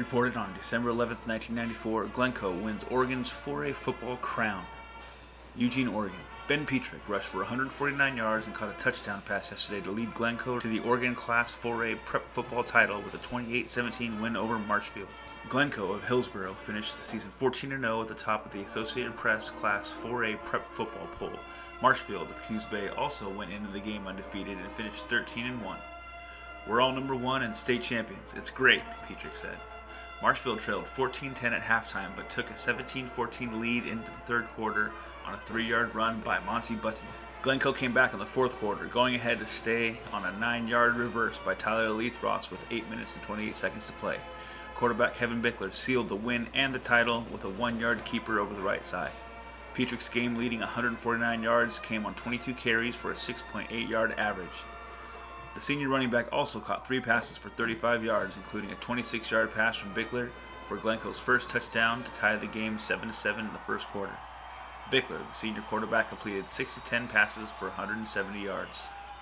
Reported on December 11, 1994, Glencoe wins Oregon's 4A football crown. Eugene, Oregon. Ben Petrick rushed for 149 yards and caught a touchdown pass yesterday to lead Glencoe to the Oregon Class 4A prep football title with a 28-17 win over Marshfield. Glencoe of Hillsboro finished the season 14-0 at the top of the Associated Press Class 4A prep football poll. Marshfield of Coos Bay also went into the game undefeated and finished 13-1. We're all number one and state champions. It's great, Petrick said. Marshfield trailed 14-10 at halftime, but took a 17-14 lead into the third quarter on a 3-yard run by Monty Button. Glencoe came back in the fourth quarter, going ahead to stay on a 9-yard reverse by Tyler Leithross with 8 minutes and 28 seconds to play. Quarterback Kevin Bickler sealed the win and the title with a 1-yard keeper over the right side. Petrick's game-leading 149 yards came on 22 carries for a 6.8-yard average. The senior running back also caught 3 passes for 35 yards, including a 26-yard pass from Bickler for Glencoe's first touchdown to tie the game 7-7 in the first quarter. Bickler, the senior quarterback, completed 6 of 10 passes for 170 yards.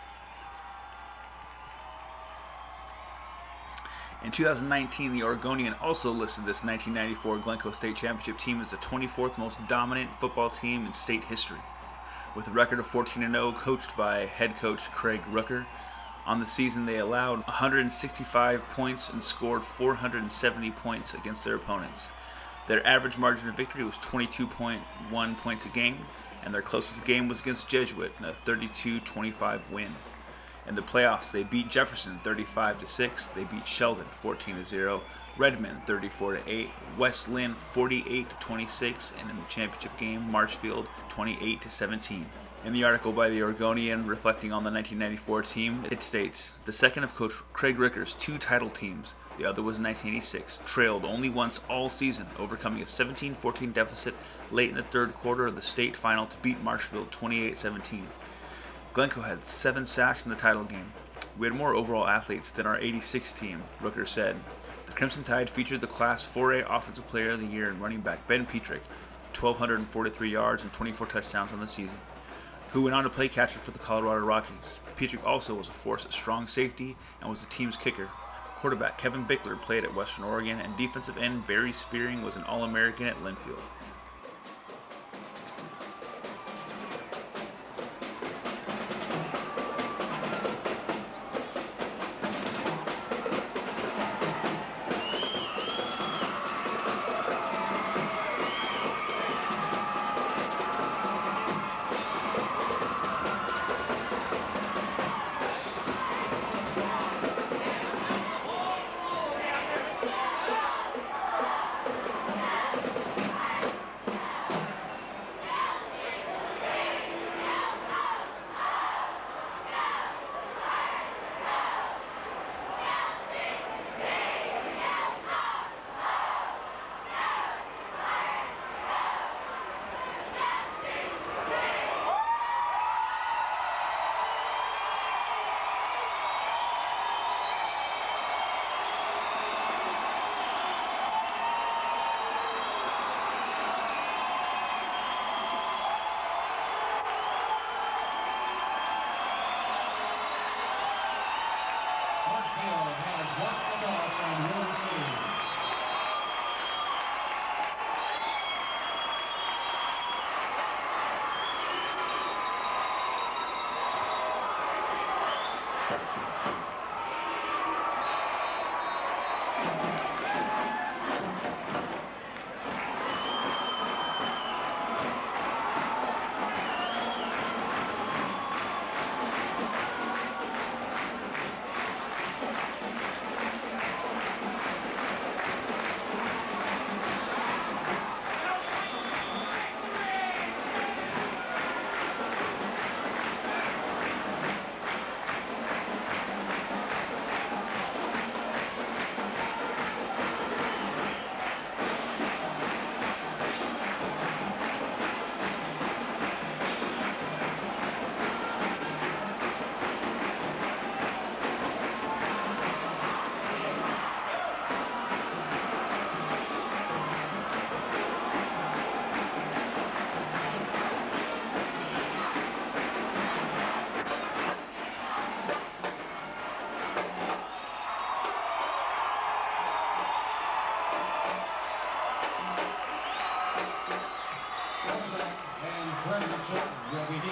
In 2019, the Oregonian also listed this 1994 Glencoe State Championship team as the 24th most dominant football team in state history. With a record of 14-0, coached by head coach Craig Rooker, on the season, they allowed 165 points and scored 470 points against their opponents. Their average margin of victory was 22.1 points a game, and their closest game was against Jesuit in a 32-25 win. In the playoffs, they beat Jefferson 35-6, they beat Sheldon 14-0, Redmond 34-8, West Lynn 48-26, and in the championship game, Marshfield 28-17. In the article by the Oregonian reflecting on the 1994 team, it states, "The second of Coach Craig Ricker's 2 title teams, the other was in 1986, trailed only once all season, overcoming a 17-14 deficit late in the third quarter of the state final to beat Marshfield 28-17. Glencoe had 7 sacks in the title game. We had more overall athletes than our 86 team," Rooker said. The Crimson Tide featured the Class 4A Offensive Player of the Year and running back Ben Petrick, 1,243 yards and 24 touchdowns on the season, who went on to play catcher for the Colorado Rockies. Petrick also was a force at strong safety and was the team's kicker. Quarterback Kevin Bickler played at Western Oregon, and defensive end Barry Spearing was an All-American at Linfield.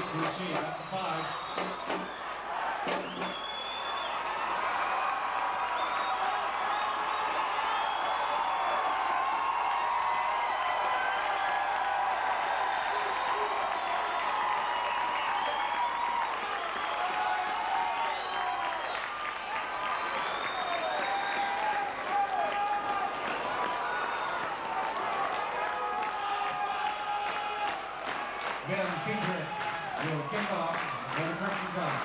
to receive at the 5. Again, Peter will kick off Gelncoe Crimson Tide.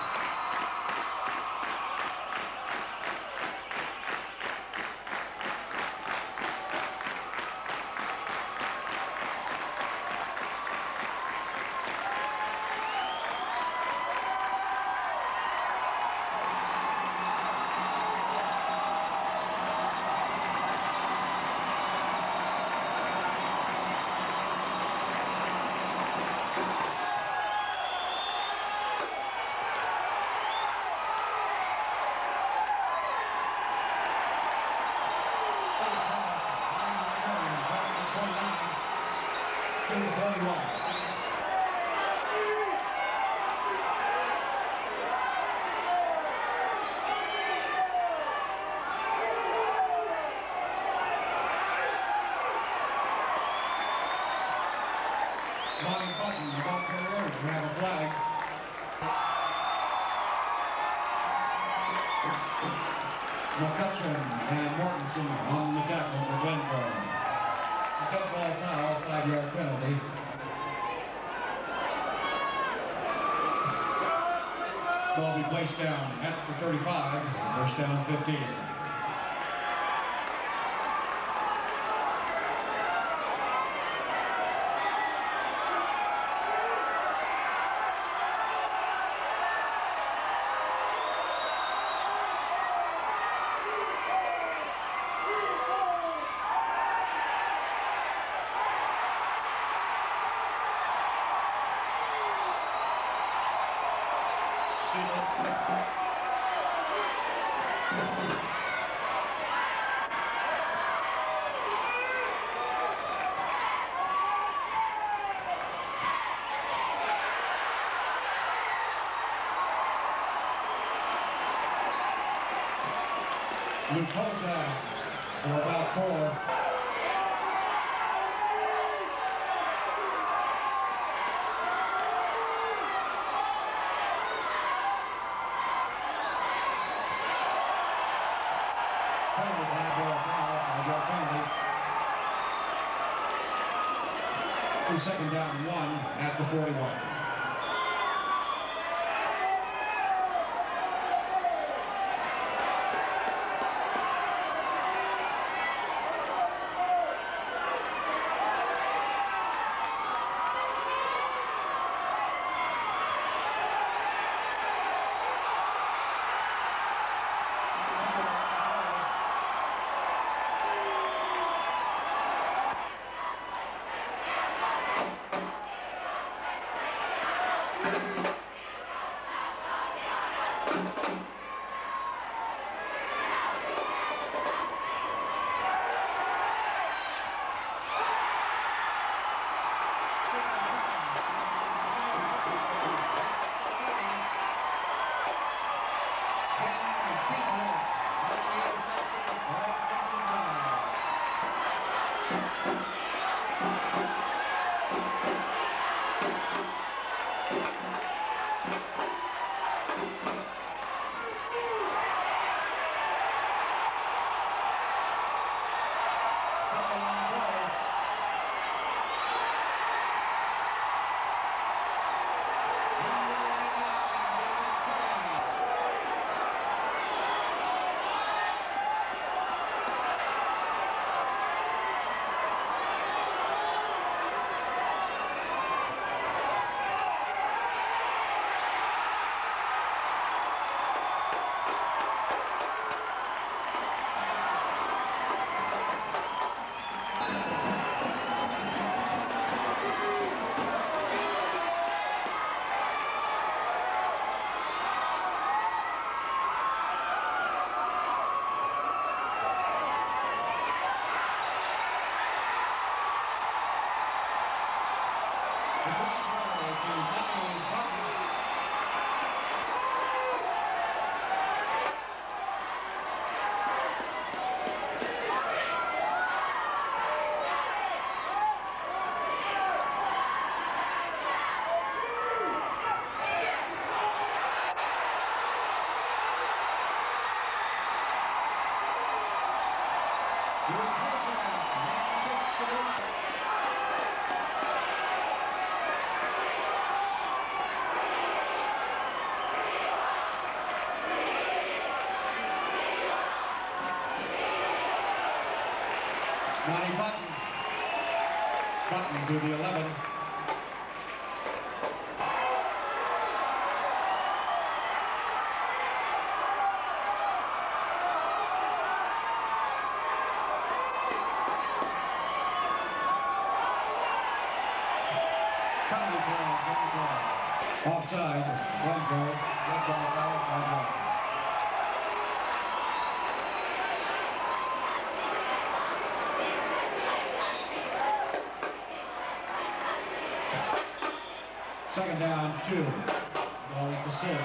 Lonnie Button about forward. We have a flag. McCutcheon and Mortensen on the tackle for Glencoe. A football foul, 5-yard penalty. Ball will be placed down at the 35. First down, 15. Luke Holzak for about 4. Second down, 1 at the 41. Button to the 11. Offside, Glencoe, red ball foul, 5 yards. Second down, 2. Ball to 6.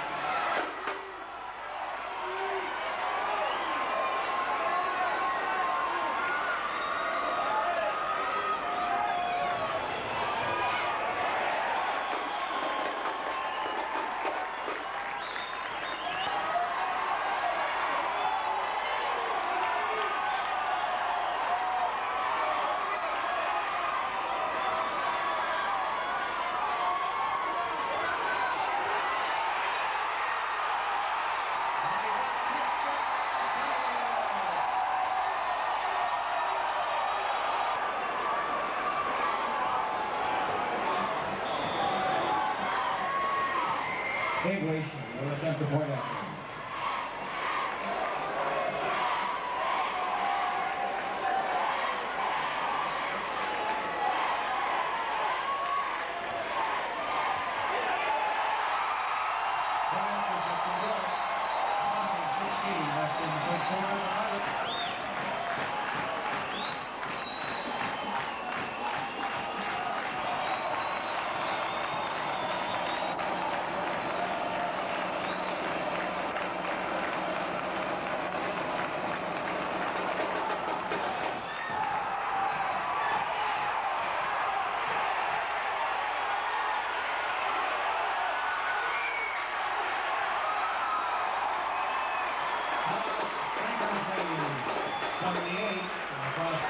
English will attempt the point after. Pirates are convinced. 16 left in the first quarter. From the 8 across.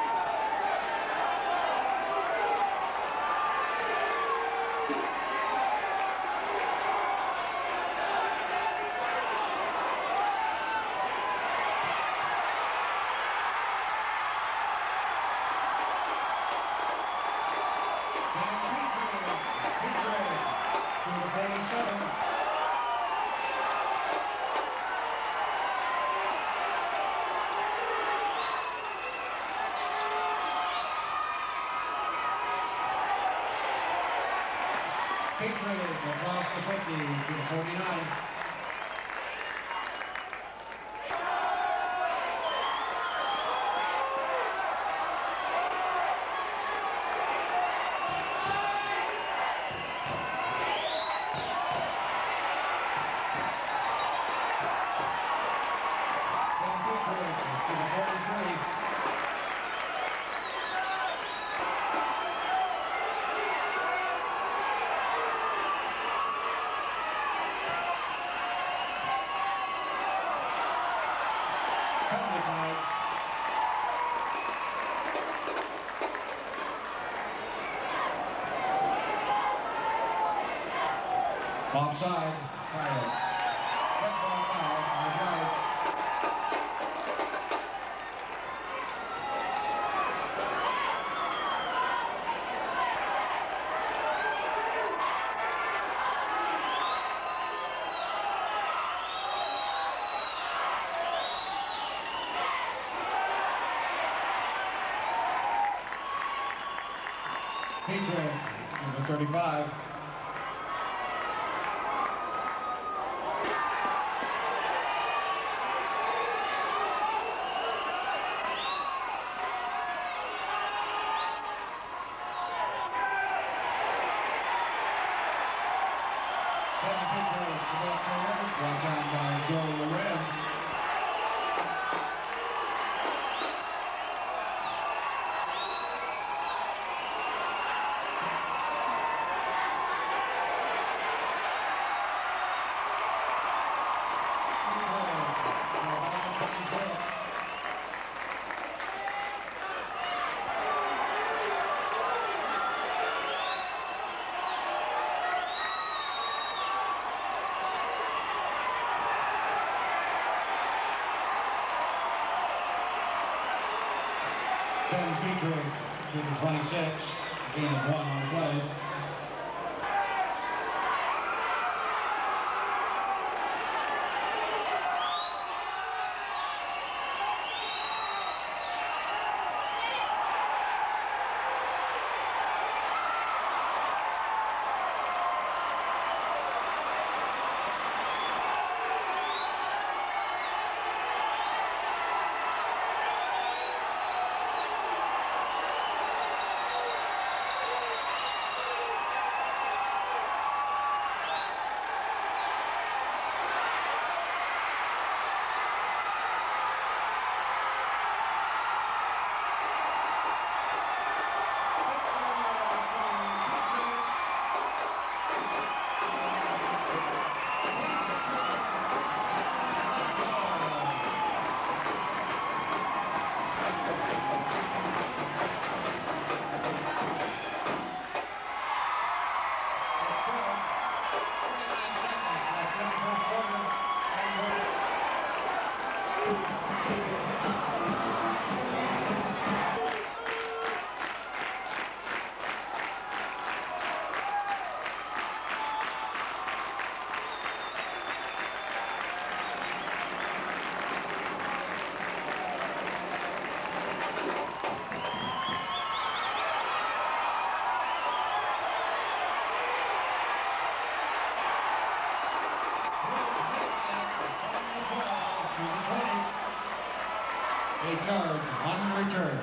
To the 47. Patriots across the 50 to the 49. And Patriots to the 43. Penalty flags. Offside, Pirates. Red ball foul, 5 yards. Patriot, number 35. And the Patriots, the ball carrier, brought down by Joe Lorenz. 26. Gain of 1 on the play. Yards on return.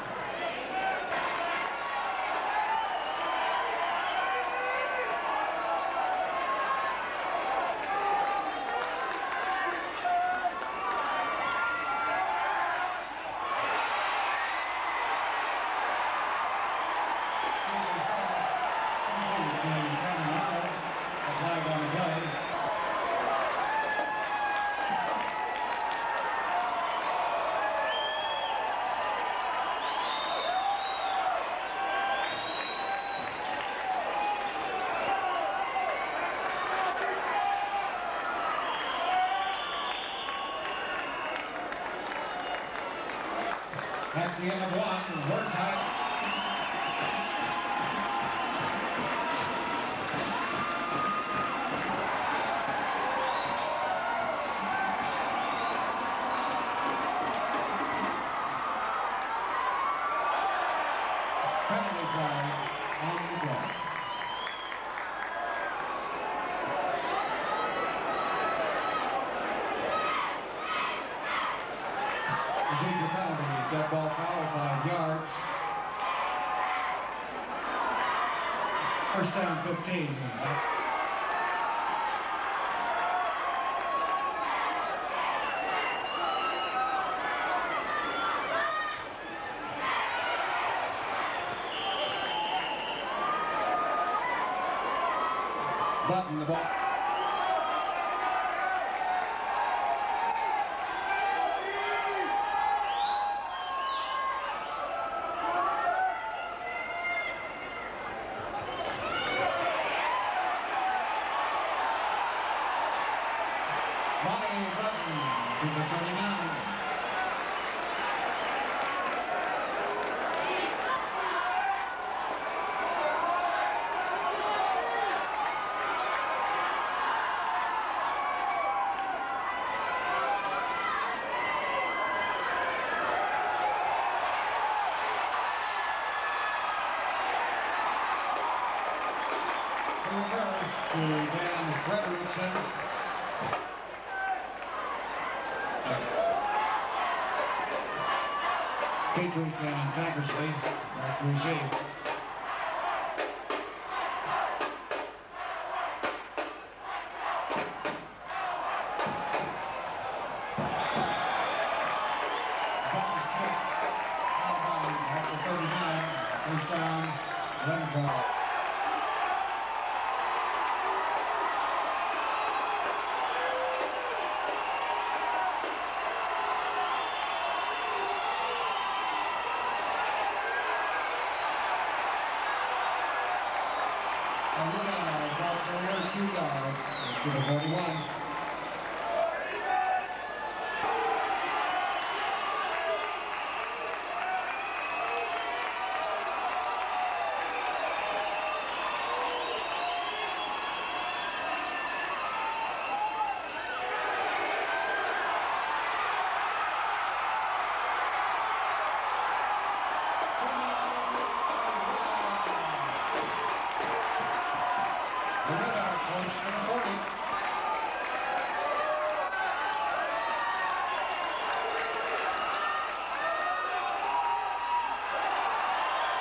A flag on the play. At the end of 1, we're tied. Penalty flag on the play. Procedure penalty, dead ball foul, 5 yards. First down, 15. Button the ball. Button to the 39. To Dan Frederickson. Patriots and Tankersley back to receive. Button's kick out of bounds at the 39. First down, Glencoe. To the 41.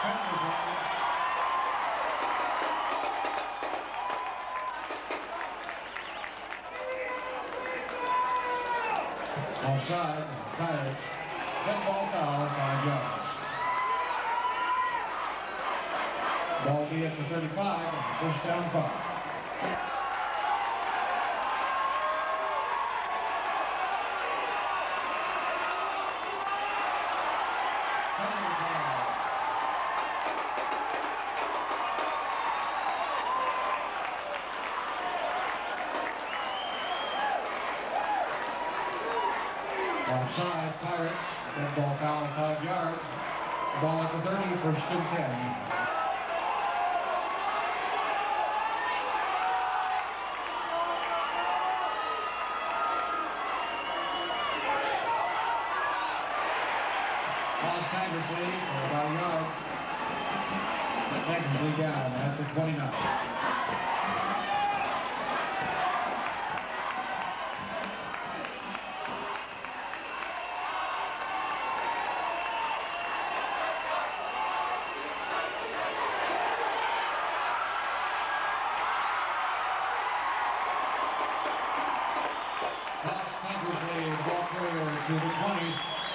Offside, Pirates. Dead ball foul, 5 yards. Ball will be at the 35, first down 5. Offside, Pirates. Dead ball foul, 5 yards. Ball at the 30, first and 10. Lost Tankersley for about a yard. Tankersley down at the 29. Tankersley, the ball carrier to the 20.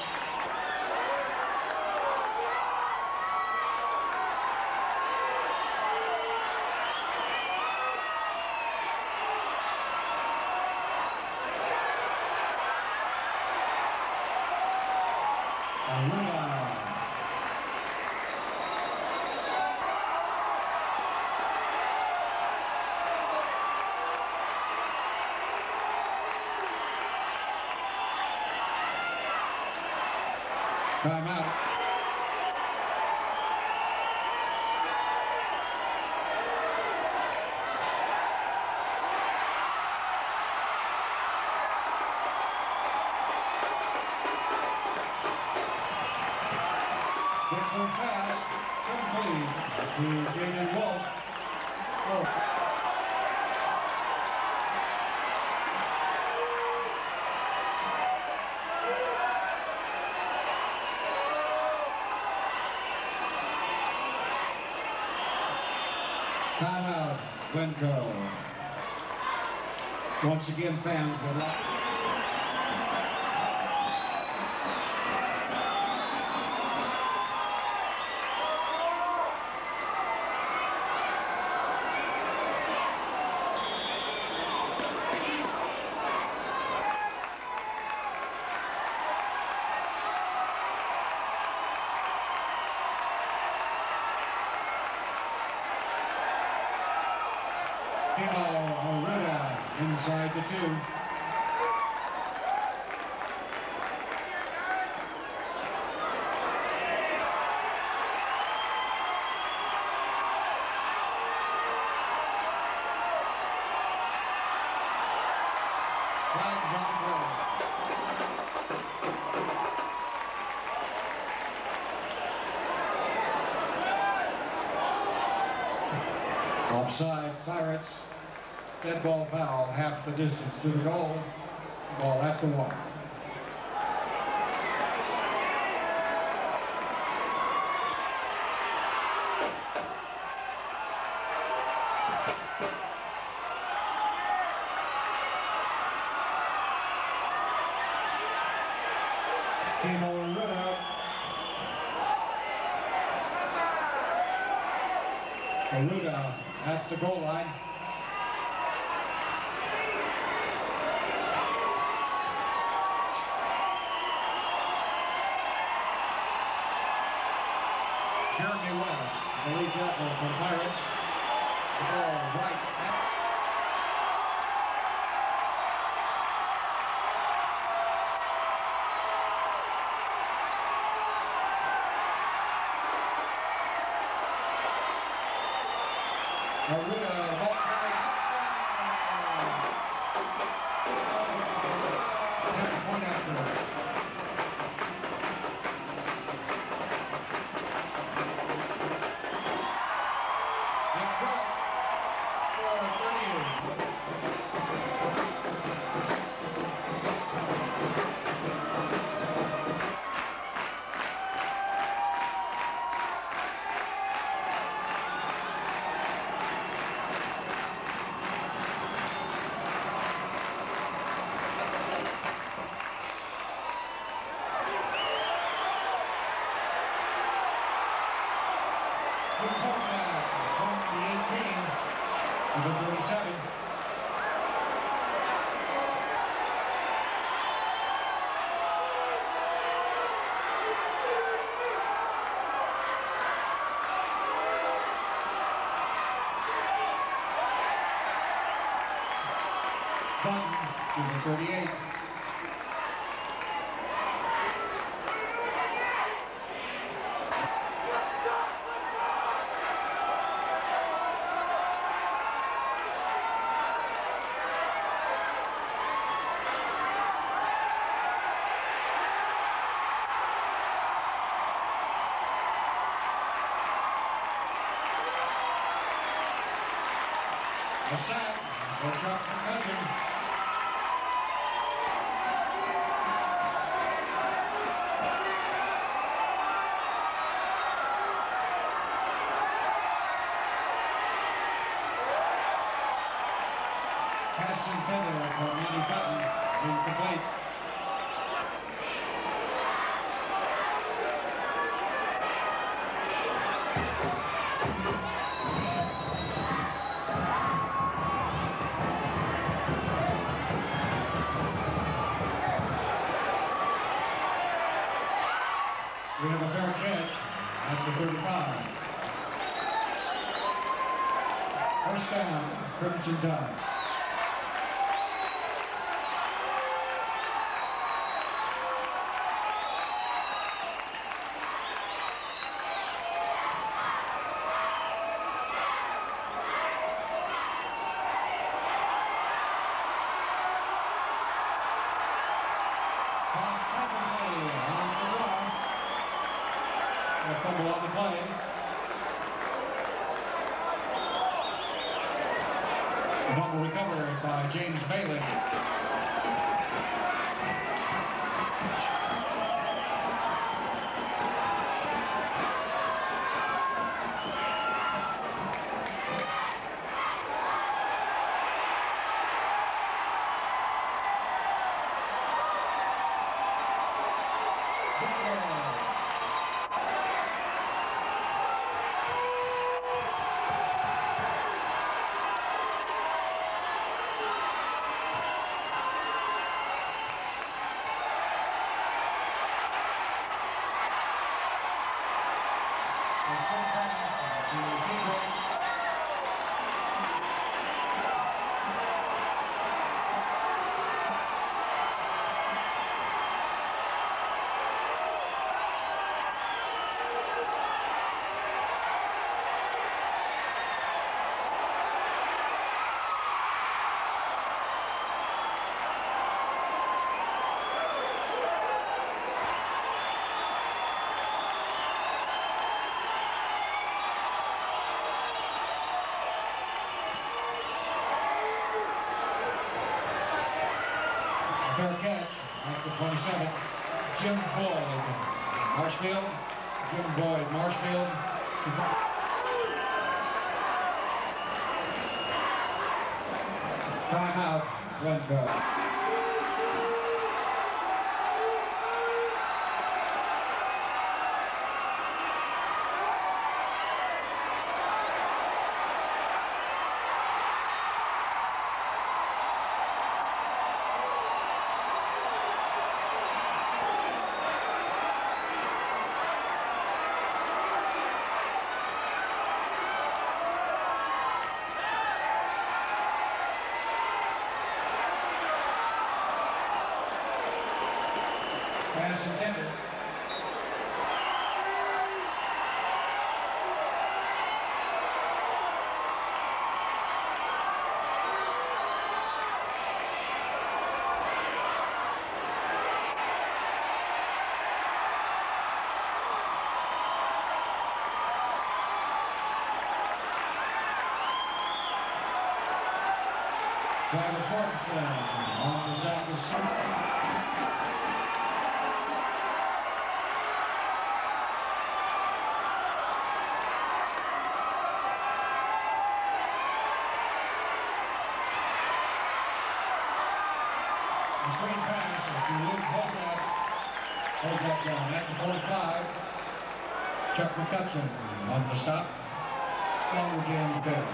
Timeout. Glencoe pass, complete to Jaden Wolf. Timeout, Glencoe. Once again, fans would like. Inside the 2. Flags on play. Offside, Pirates. Dead ball foul, half the distance to the goal. Ball at the 1. Aruda at the goal line. Jeremy West, the lead tackle for the Pirates. The ball right at Aruda, ball carried, touchdown! 10-point after. Let's go. 4:38. Glencoe, home to the 18, number 37. Button, number 38. A sack for Chuck McCutcheon. Pass intended for Manny Button, incomplete. We have a fair catch at the 35. First down, Crimson Tide. Pass perfectly on the run. A fumble on the play. A fumble recovered by James Bailey. Fair catch at the 27. Jim Boyd, Marshfield. Jim Boyd, Marshfield. Timeout, Glencoe. Pass intended. Travis Mortensen on the sack of a screen pass to Luke Hozak. Hozak at the 45. Chuck McCutcheon on the stop. Longer James Bell.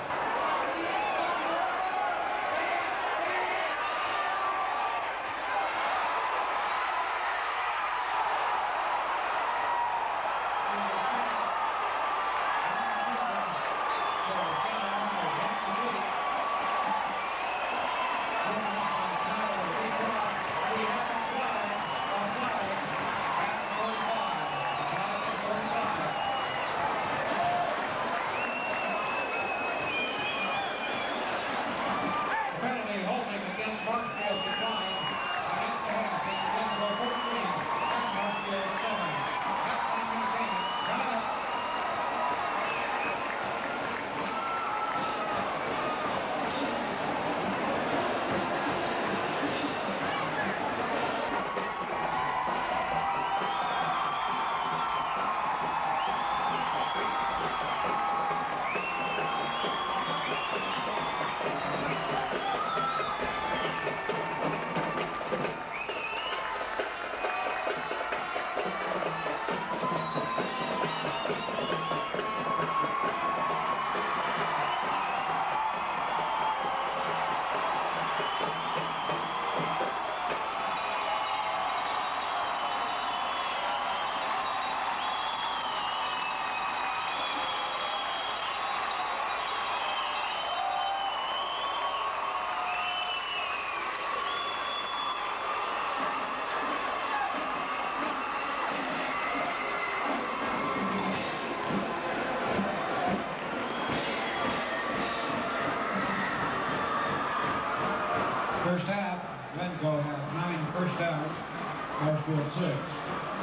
Marshfield declined. Against the half, it's Glencoe 14 and Marshfield 7. Halftime entertainment coming up. First half, Glencoe had 9 first downs, Marshfield 6.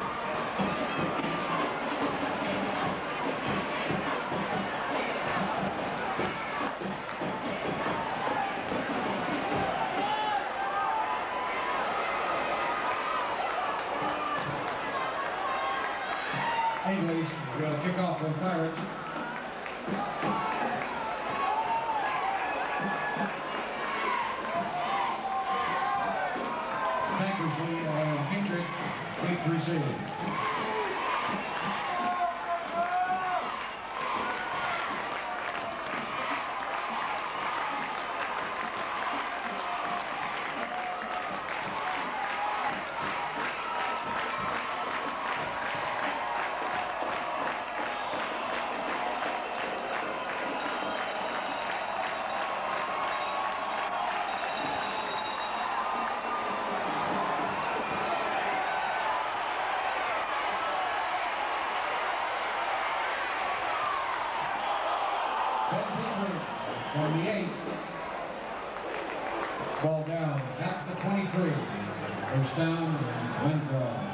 English will kick off for the Pirates. Hendrick, kick to receive. On the 8. Ball down at the 23. First down, Glencoe.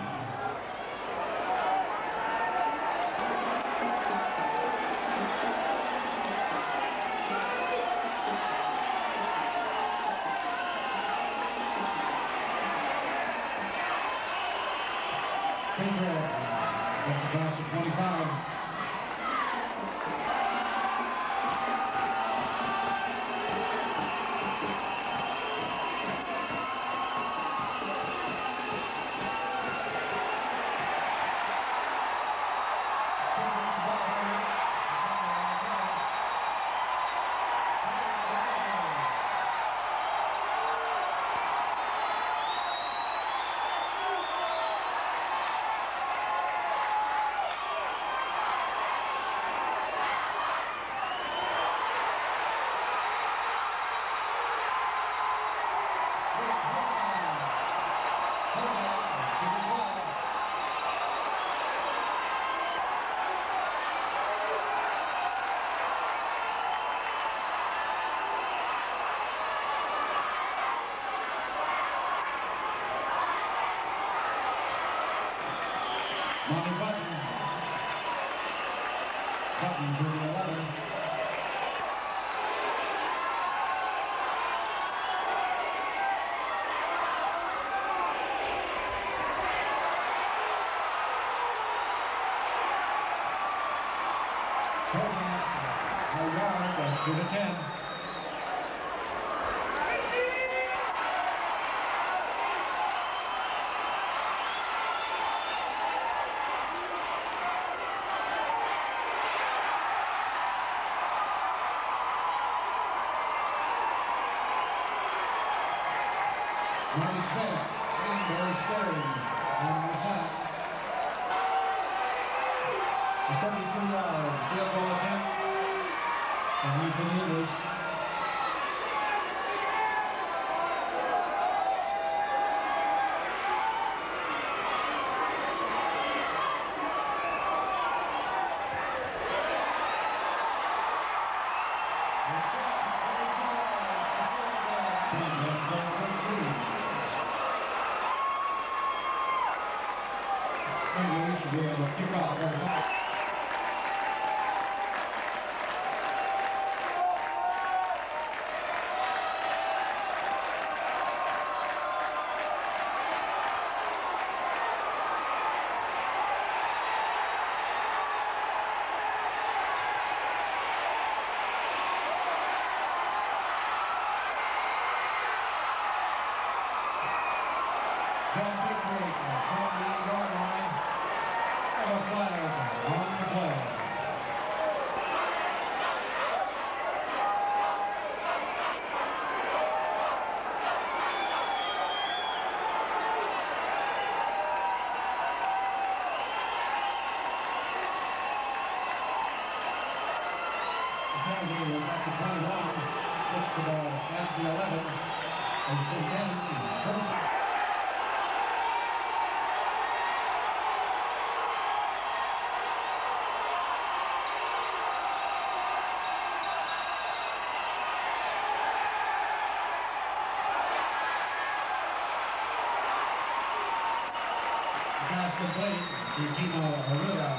Gets across the 25. Monty Button to the 11. A yard to the 10. Johnny Smith, Greenberg's third on the sack. A 32-yard field goal attempt from Ethan English. English will be able to kick off that back. Pass complete to Timo Arruda.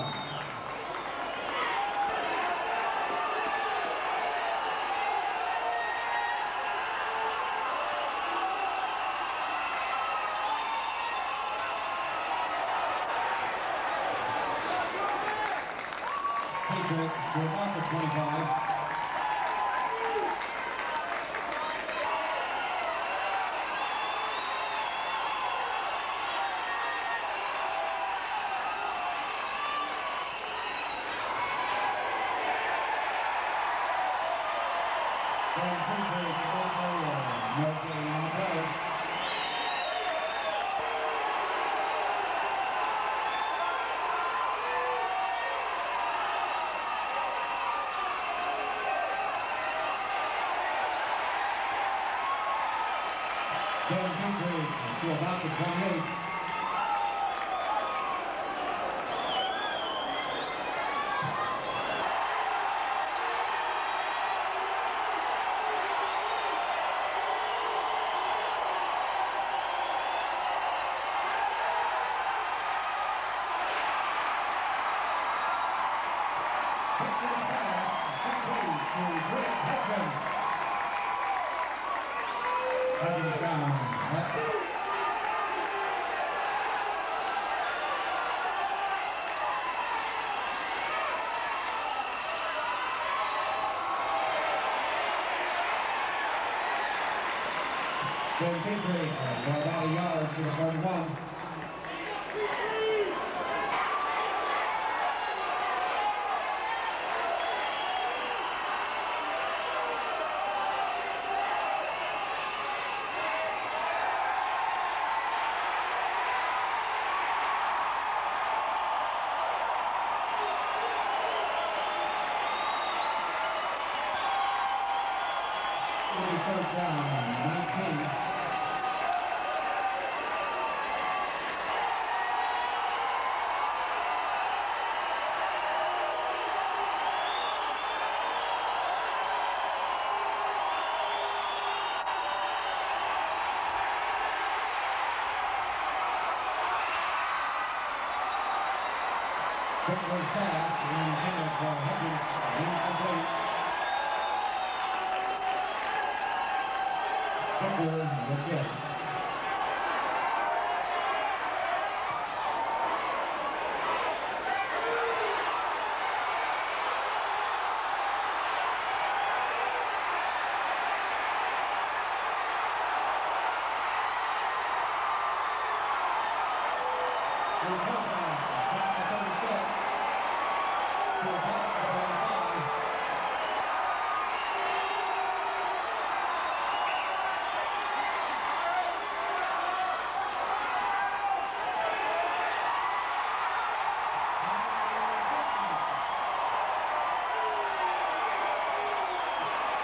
Patriots to about the 25. To about the 28. Hutchins down. Patriots for about a yard to the 31. First down, 19. Quick pass, intended for Hutchins, incomplete. Booker, the kick.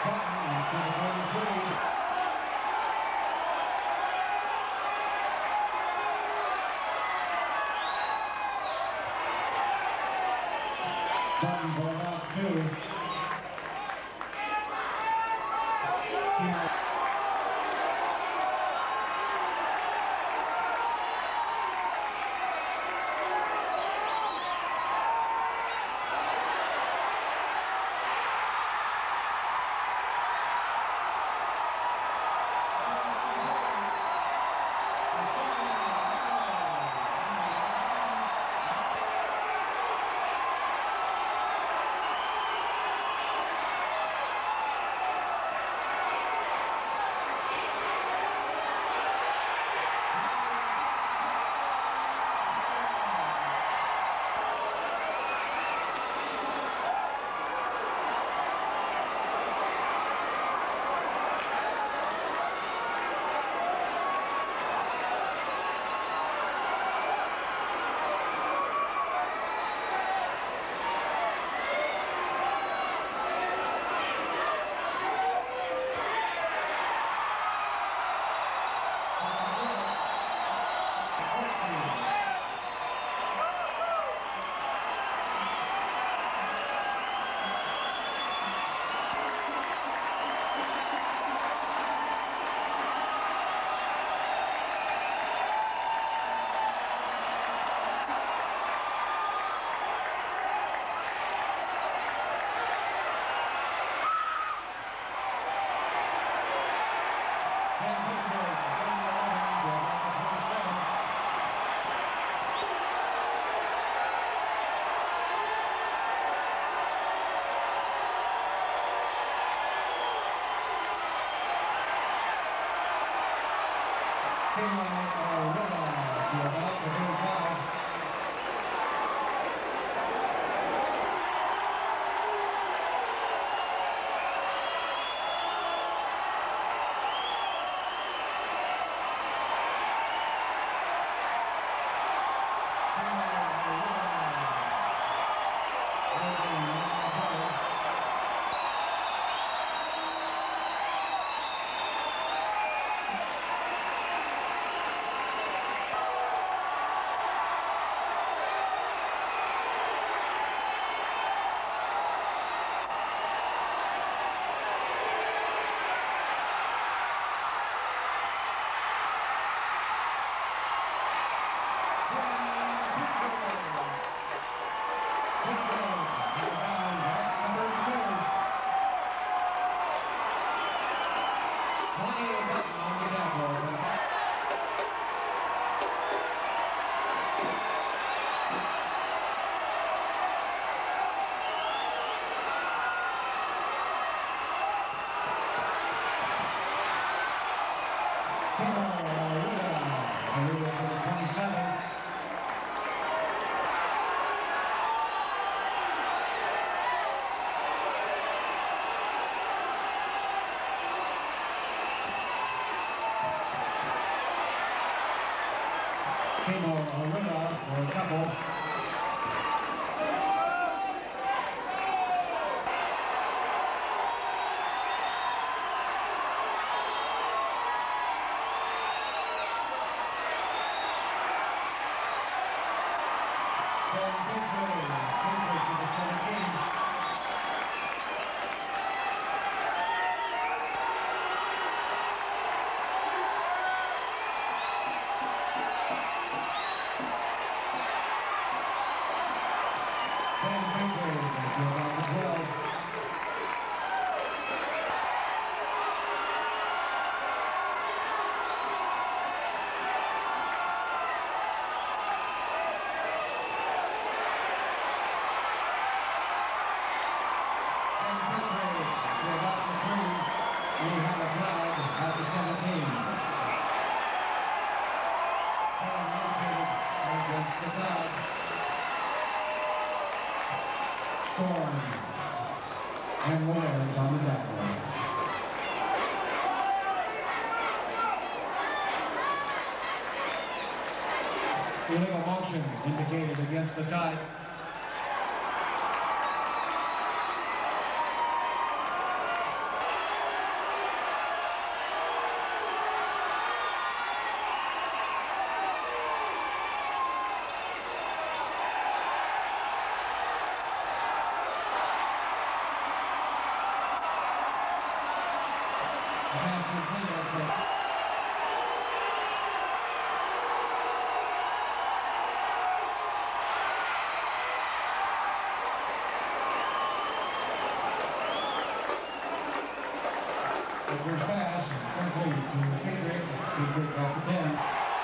Illegal motion indicated against the Tide. First pass, complete to Patriot. Patriot off the 10.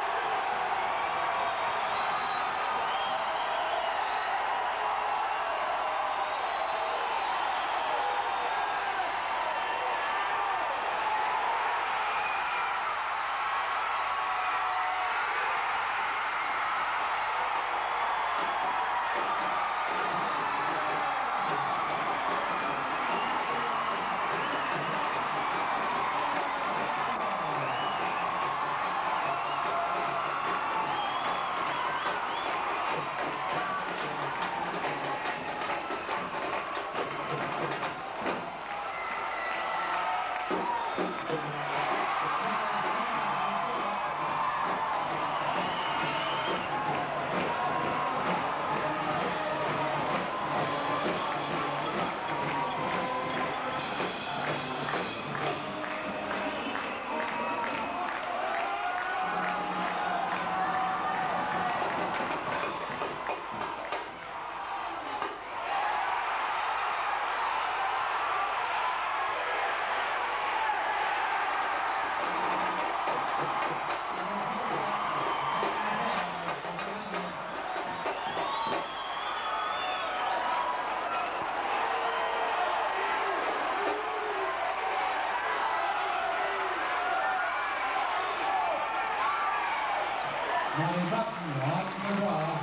Money Button on the draw.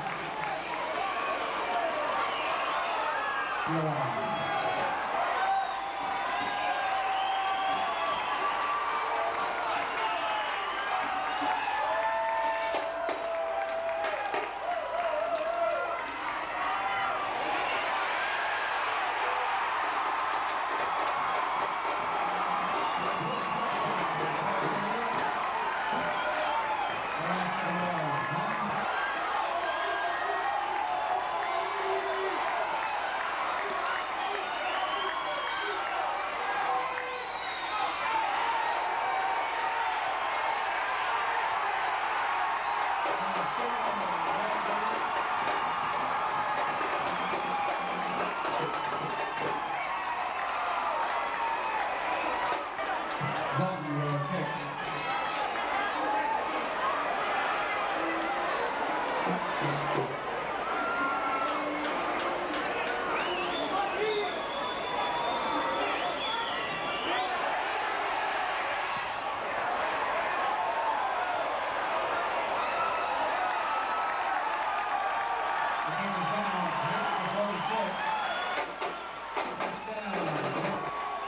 Button will kick. The game is down, 8-46. Touchdown.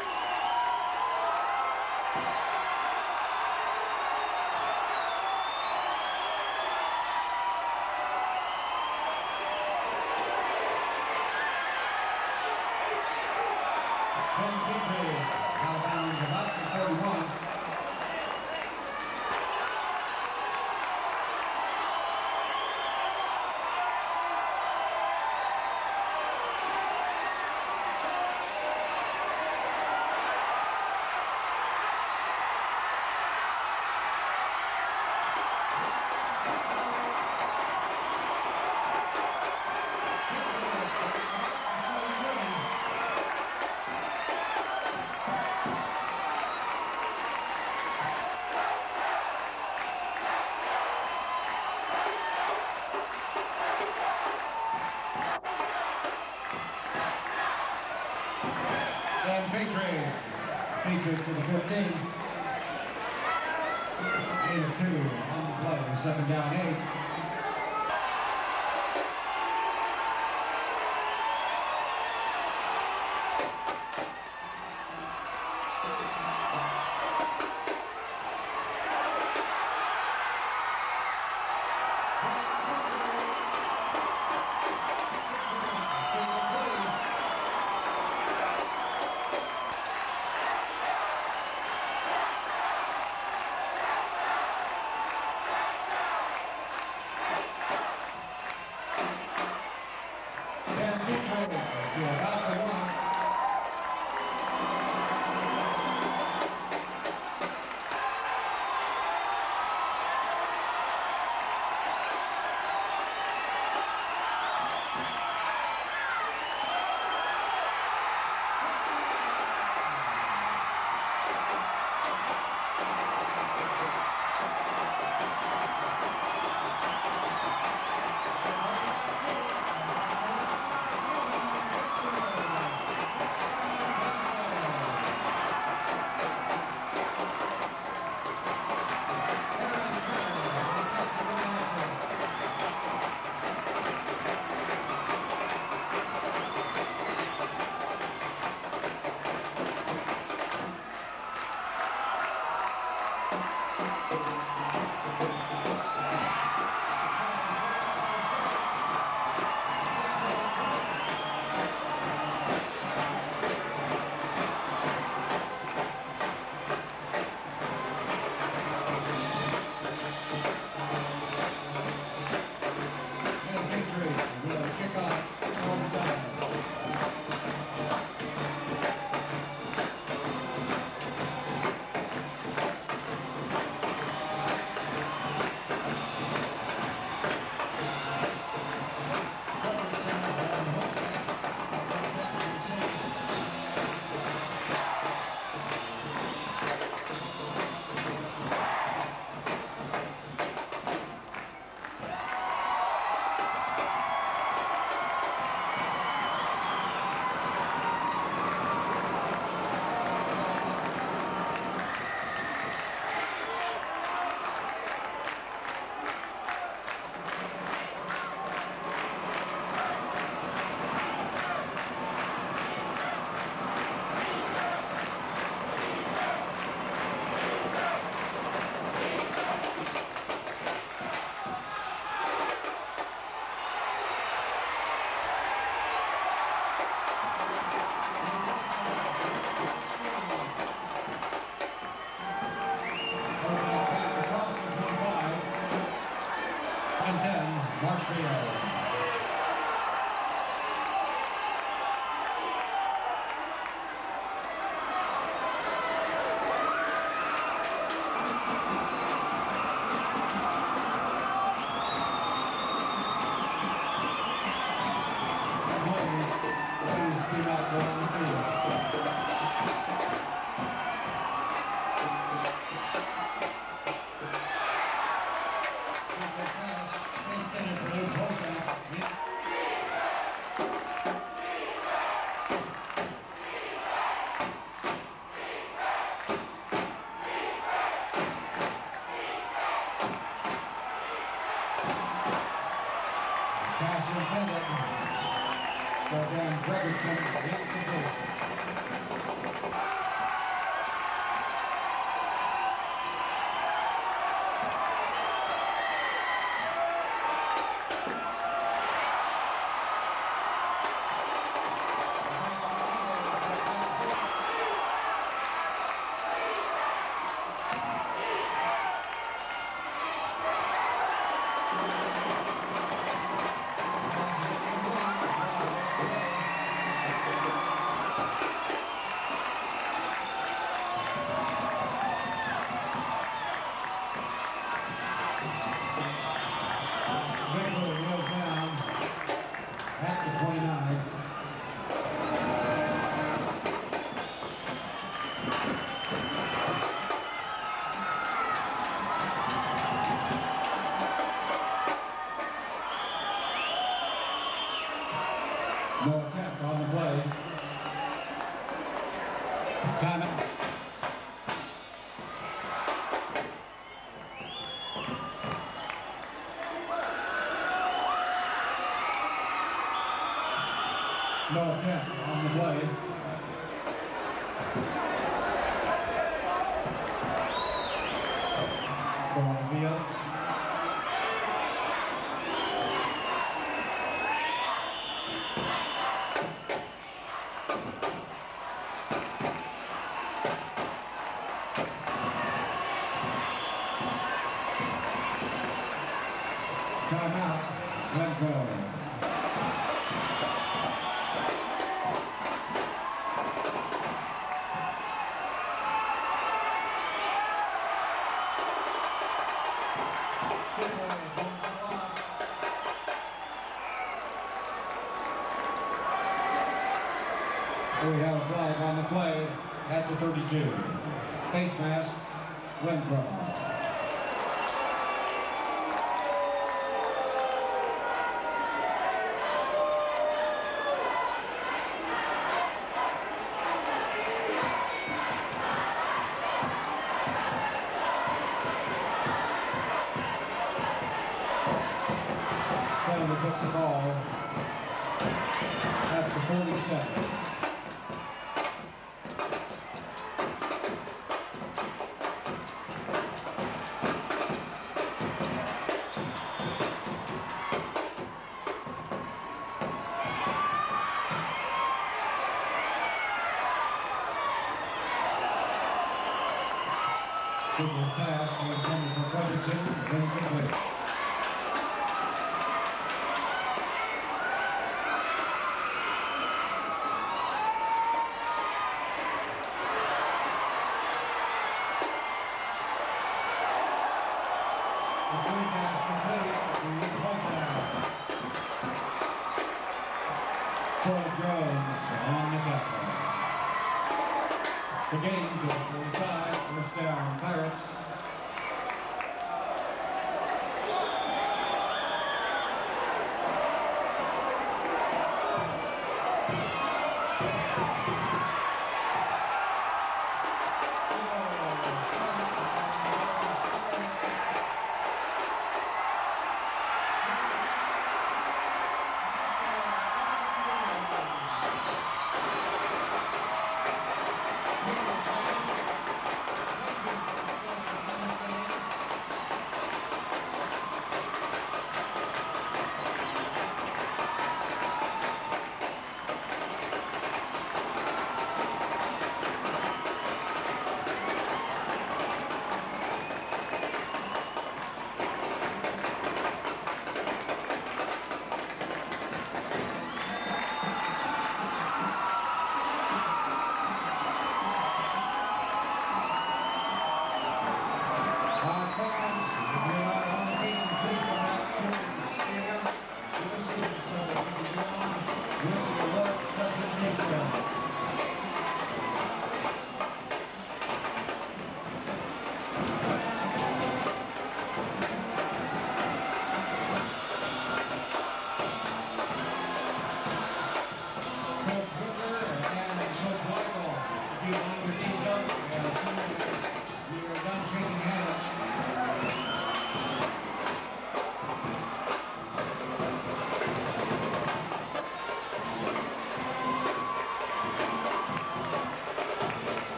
Out of bounds about the 31. And Patriot to the 15. 8 of 2 on the play, 2nd down 8. To about the 1. Crimson, 8-2. Glencoe kneels down at the 29. No attempt on the play. Timeout. No attempt on the play. Go on the field. Timeout, Glencoe. We have a flag on the play at the 32. Face mask, Glencoe. Penalty puts the ball at the 47. Football pass was intended for Ferguson, incomplete. The screen pass complete, the touchdown. Troy Jones on the tackle. The game to the 45, first down, Pirates.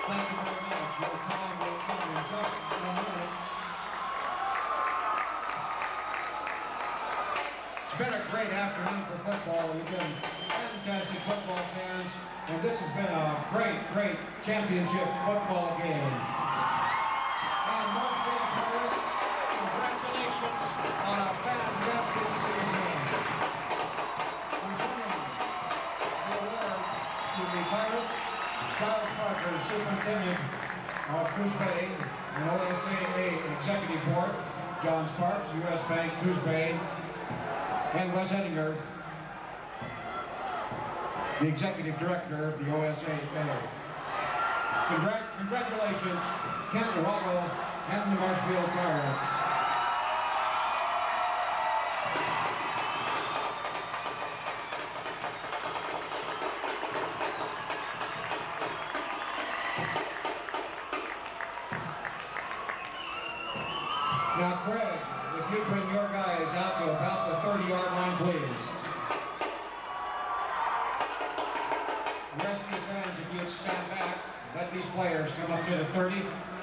Thank you very much. Your time will come in just a minute. It's been a great afternoon for football. We've been fantastic football fans, and this has been a great championship football game. And Marshfield Pirates, congratulations on a fantastic season. Presenting the award to the Pirates, Giles Parker, Superintendent of Coos Bay and OSAA Executive Board, John Sparks, U.S. Bank, Coos Bay, and Wes Ettinger, the Executive Director of the OSAA. Congratulations, Kent Wallow and the Marshfield Pirates. Now, Craig, if you bring your guys out to about the 30-yard line, please. The rest of the fans, if you'd stand back, let these players come up to the 30.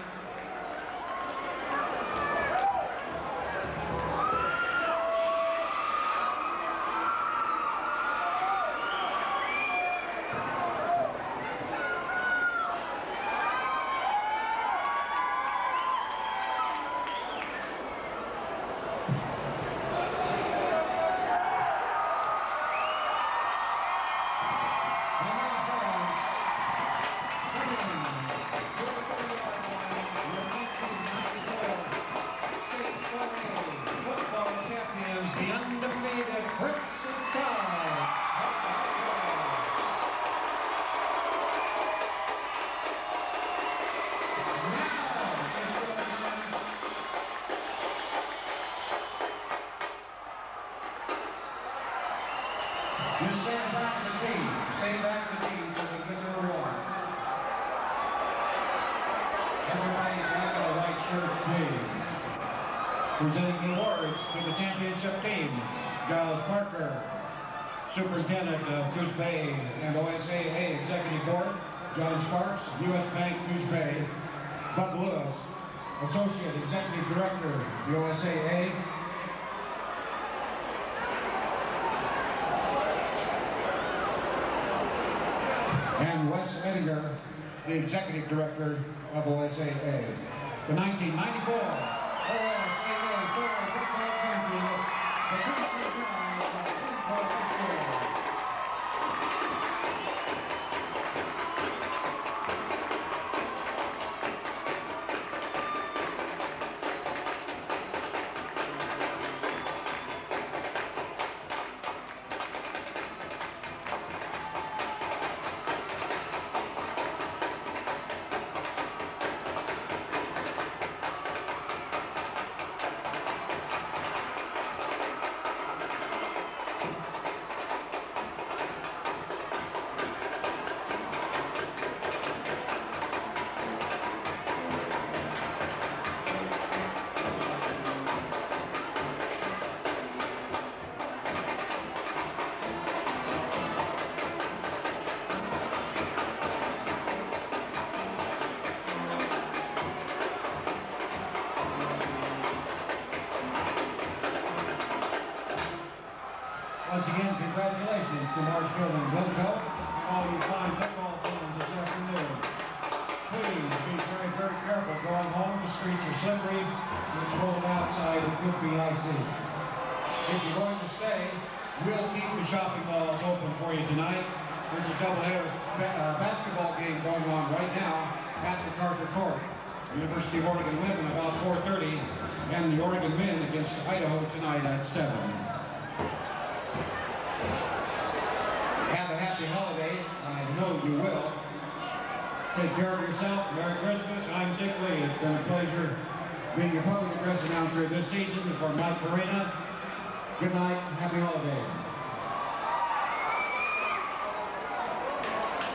The undefeated Crimson Tide. You stand back to the team. Stand back to the team so they get their awards. Everybody back in the white shirts, please. Presenting the awards to the championship team, Giles Parker, Superintendent of Coos Bay and OSAA Executive Board, John Sparks, U.S. Bank, Coos Bay, Bud Lewis, Associate Executive Director, the OSAA, and Wes Ettinger, the Executive Director of OSAA. The 1994 OSAA World Football Champions, the Crimson Tide of Glencoe, Marshfield. Once again, congratulations to Marshfield and Glencoe and all you fine football fans this afternoon. Please be very careful going home. The streets are slippery. It's cold outside. It could be icy. If you're going to stay, we'll keep the shopping malls open for you tonight. There's a doubleheader basketball game going on right now at MacArthur Court. University of Oregon women about 4:30 and the Oregon men against Idaho tonight at 7. Have a happy holiday. I know you will. Take care of yourself. Merry Christmas. I'm Dick Lee. It's been a pleasure being your public address announcer this season for Mount Verena. Good night. Happy holidays.